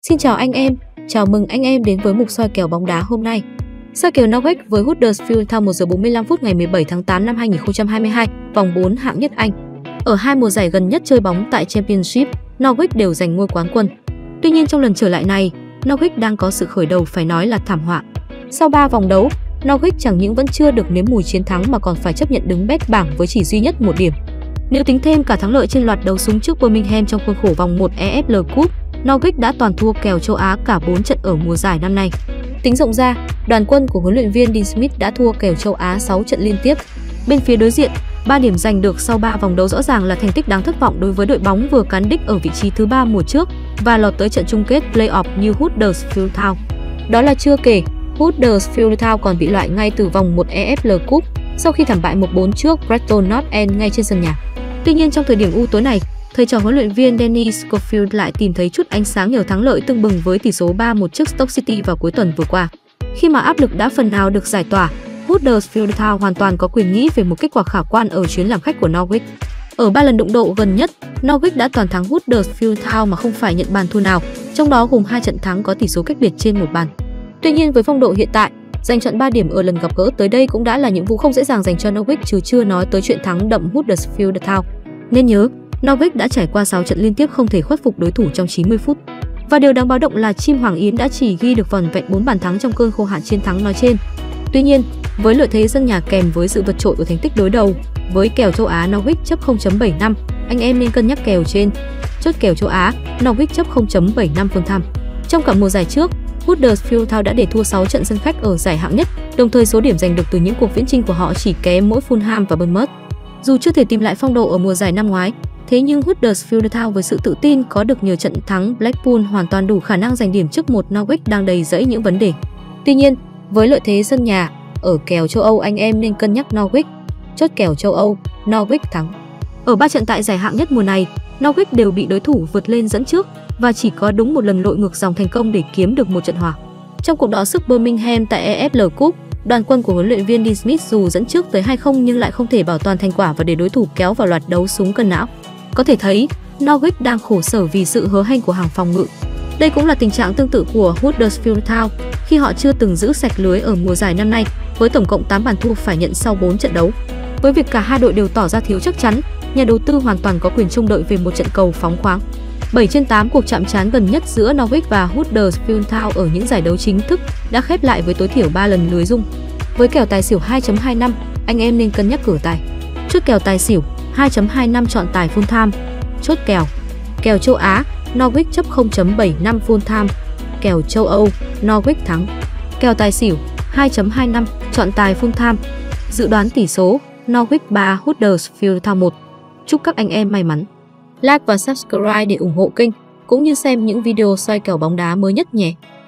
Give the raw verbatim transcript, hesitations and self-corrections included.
Xin chào anh em, chào mừng anh em đến với mục soi kèo bóng đá hôm nay. Soi kèo Norwich với Huddersfield Town một giờ bốn mươi lăm phút ngày mười bảy tháng tám năm hai nghìn không trăm hai mươi hai, vòng bốn hạng nhất Anh. Ở hai mùa giải gần nhất chơi bóng tại Championship, Norwich đều giành ngôi quán quân. Tuy nhiên trong lần trở lại này, Norwich đang có sự khởi đầu phải nói là thảm họa. Sau ba vòng đấu, Norwich chẳng những vẫn chưa được nếm mùi chiến thắng mà còn phải chấp nhận đứng bét bảng với chỉ duy nhất một điểm. Nếu tính thêm cả thắng lợi trên loạt đấu súng trước Birmingham trong khuôn khổ vòng một e ép lờ Cup, Norwich đã toàn thua kèo châu Á cả bốn trận ở mùa giải năm nay. Tính rộng ra, đoàn quân của huấn luyện viên Dean Smith đã thua kèo châu Á sáu trận liên tiếp. Bên phía đối diện, ba điểm giành được sau ba vòng đấu rõ ràng là thành tích đáng thất vọng đối với đội bóng vừa cán đích ở vị trí thứ ba mùa trước và lọt tới trận chung kết play-off như Huddersfield Town. Đó là chưa kể, Huddersfield Town còn bị loại ngay từ vòng một e ép lờ Cup sau khi thảm bại một bốn trước Preston North End ngay trên sân nhà. Tuy nhiên trong thời điểm u tối này, thầy trò huấn luyện viên Danny Schofield lại tìm thấy chút ánh sáng nhờ thắng lợi tưng bừng với tỷ số ba một trước Stoke City vào cuối tuần vừa qua. Khi mà áp lực đã phần nào được giải tỏa, Huddersfield Town hoàn toàn có quyền nghĩ về một kết quả khả quan ở chuyến làm khách của Norwich. Ở ba lần đụng độ gần nhất, Norwich đã toàn thắng Huddersfield Town mà không phải nhận bàn thua nào, trong đó gồm hai trận thắng có tỷ số cách biệt trên một bàn. Tuy nhiên với phong độ hiện tại, giành chọn ba điểm ở lần gặp gỡ tới đây cũng đã là nhiệm vụ không dễ dàng dành cho Norwich, chứ chưa nói tới chuyện thắng đậm Huddersfield Town. Nên nhớ, Norwich đã trải qua sáu trận liên tiếp không thể khuất phục đối thủ trong chín mươi phút. Và điều đáng báo động là chim Hoàng Yến đã chỉ ghi được vỏn vẹn bốn bàn thắng trong cơn khô hạn chiến thắng nói trên. Tuy nhiên, với lợi thế sân nhà kèm với sự vượt trội của thành tích đối đầu, với kèo châu Á Norwich chấp không chấm bảy năm, anh em nên cân nhắc kèo trên. Chốt kèo châu Á, Norwich chấp không chấm bảy năm Fulham. Trong cả mùa giải trước, Huddersfield Town đã để thua sáu trận sân khách ở giải hạng nhất, đồng thời số điểm giành được từ những cuộc viễn chinh của họ chỉ kém mỗi Fulham và Bournemouth. Dù chưa thể tìm lại phong độ ở mùa giải năm ngoái, thế nhưng Huddersfield Town với sự tự tin có được nhiều trận thắng Blackpool hoàn toàn đủ khả năng giành điểm trước một Norwich đang đầy rẫy những vấn đề. Tuy nhiên, với lợi thế sân nhà, ở kèo châu Âu anh em nên cân nhắc Norwich. Chốt kèo châu Âu, Norwich thắng. Ở ba trận tại giải hạng nhất mùa này, Norwich đều bị đối thủ vượt lên dẫn trước và chỉ có đúng một lần lội ngược dòng thành công để kiếm được một trận hòa. Trong cuộc đọ sức Birmingham tại e ép lờ Cup, đoàn quân của huấn luyện viên Dean Smith dù dẫn trước tới hai không nhưng lại không thể bảo toàn thành quả và để đối thủ kéo vào loạt đấu súng cân não. Có thể thấy, Norwich đang khổ sở vì sự hớ hênh của hàng phòng ngự. Đây cũng là tình trạng tương tự của Huddersfield Town khi họ chưa từng giữ sạch lưới ở mùa giải năm nay, với tổng cộng tám bàn thua phải nhận sau bốn trận đấu. Với việc cả hai đội đều tỏ ra thiếu chắc chắn, nhà đầu tư hoàn toàn có quyền trông đợi về một trận cầu phóng khoáng. bảy trên tám cuộc chạm trán gần nhất giữa Norwich và Huddersfield Town ở những giải đấu chính thức đã khép lại với tối thiểu ba lần lưới rung. Với kèo tài xỉu hai chấm hai năm, anh em nên cân nhắc cửa tài. Chốt kèo tài xỉu hai chấm hai năm chọn tài Fulham. Chốt kèo kèo châu Á, Norwich chấp không chấm bảy năm Fulham. Kèo châu Âu, Norwich thắng. Kèo tài xỉu hai chấm hai năm chọn tài Fulham. Dự đoán tỷ số Norwich ba, Huddersfield Town một. Chúc các anh em may mắn. Like và subscribe để ủng hộ kênh cũng như xem những video soi kèo bóng đá mới nhất nhé.